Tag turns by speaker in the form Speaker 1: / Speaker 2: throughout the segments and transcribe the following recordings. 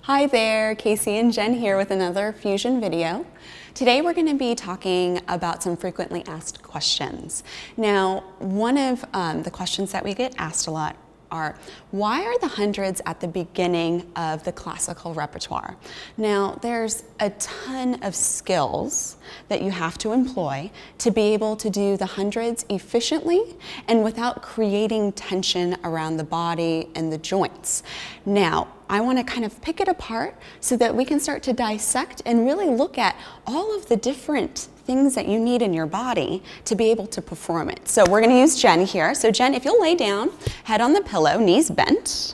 Speaker 1: Hi there, Casey and Jen here with another Fusion video. Today we're going to be talking about some frequently asked questions. Now, one of the questions that we get asked a lot are, why are the hundreds at the beginning of the classical repertoire? Now, there's a ton of skills that you have to employ to be able to do the hundreds efficiently and without creating tension around the body and the joints. Now, I want to kind of pick it apart so that we can start to dissect and really look at all of the different things that you need in your body to be able to perform it. So we're going to use Jen here. So Jen, if you'll lay down, head on the pillow, knees bent.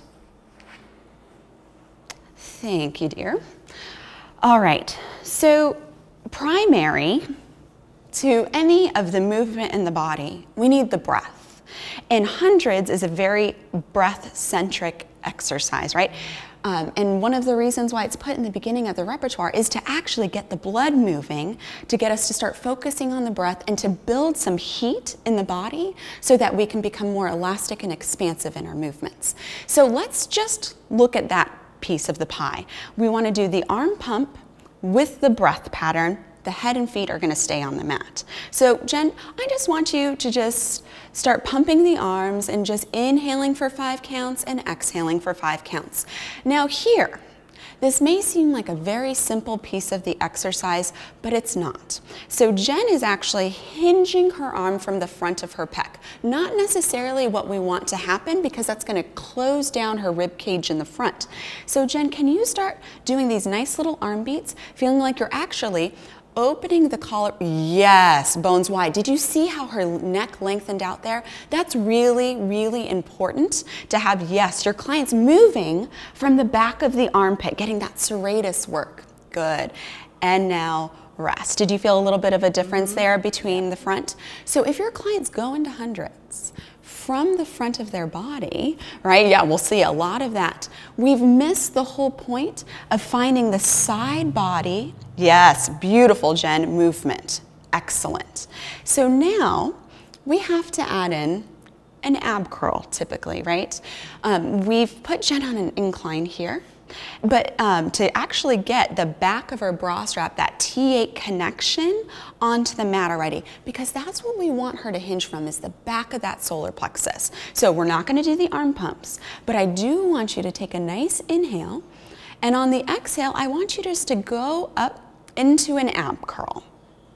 Speaker 1: Thank you, dear. All right, so primary to any of the movement in the body, we need the breath. And hundreds is a very breath-centric exercise, right? And one of the reasons why it's put in the beginning of the repertoire is to actually get the blood moving, to get us to start focusing on the breath and to build some heat in the body so that we can become more elastic and expansive in our movements. So let's just look at that piece of the pie. We want to do the arm pump with the breath pattern. The head and feet are going to stay on the mat. So Jen, I just want you to just start pumping the arms and just inhaling for 5 counts and exhaling for 5 counts. Now here, this may seem like a very simple piece of the exercise, but it's not. So Jen is actually hinging her arm from the front of her pec. Not necessarily what we want to happen because that's going to close down her rib cage in the front. So Jen, can you start doing these nice little arm beats, feeling like you're actually opening the collar, yes, bones wide. Did you see how her neck lengthened out there? That's really, really important to have, yes, your clients moving from the back of the armpit, getting that serratus work. Good. And now rest. Did you feel a little bit of a difference there between the front? So if your clients go into hundreds from the front of their body, right? Yeah, we'll see a lot of that. We've missed the whole point of finding the side body. Yes, beautiful, Jen, movement. Excellent. So now we have to add in an ab curl typically, right? We've put Jen on an incline here. But to actually get the back of her bra strap, that T8 connection onto the mat already, because that's what we want her to hinge from, is the back of that solar plexus. So we're not going to do the arm pumps, but I do want you to take a nice inhale, and on the exhale, I want you just to go up into an ab curl.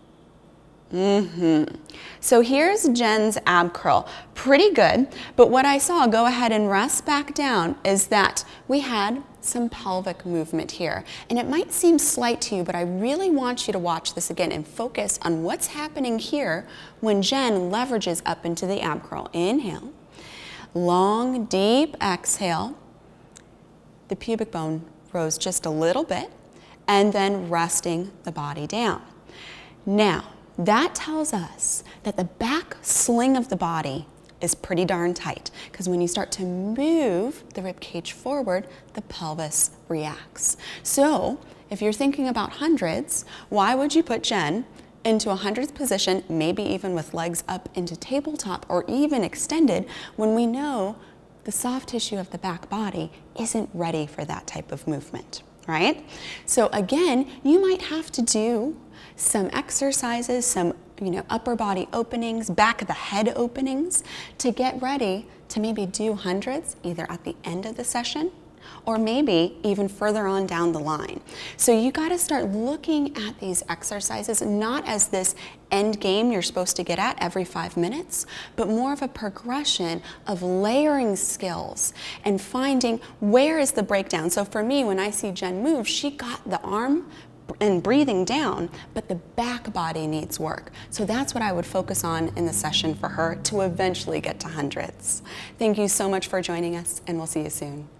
Speaker 1: So here's Jen's ab curl. Pretty good, but what I saw, go ahead and rest back down, is that we had some pelvic movement here. And it might seem slight to you, but I really want you to watch this again and focus on what's happening here when Jen leverages up into the ab curl. Inhale, long, deep exhale. The pubic bone rose just a little bit, and then resting the body down. Now, that tells us that the back sling of the body is pretty darn tight, because when you start to move the rib cage forward, the pelvis reacts. So if you're thinking about hundreds, why would you put Jen into a hundreds position, maybe even with legs up into tabletop or even extended, when we know the soft tissue of the back body isn't ready for that type of movement, right? So again, you might have to do some exercises, some upper body openings, back of the head openings to get ready to maybe do hundreds either at the end of the session or maybe even further on down the line. So you got to start looking at these exercises not as this end game you're supposed to get at every 5 minutes, but more of a progression of layering skills and finding where is the breakdown. So for me, when I see Jen move, she got the arm and breathing down, but the back body needs work. So that's what I would focus on in the session for her to eventually get to hundreds. Thank you so much for joining us, and we'll see you soon.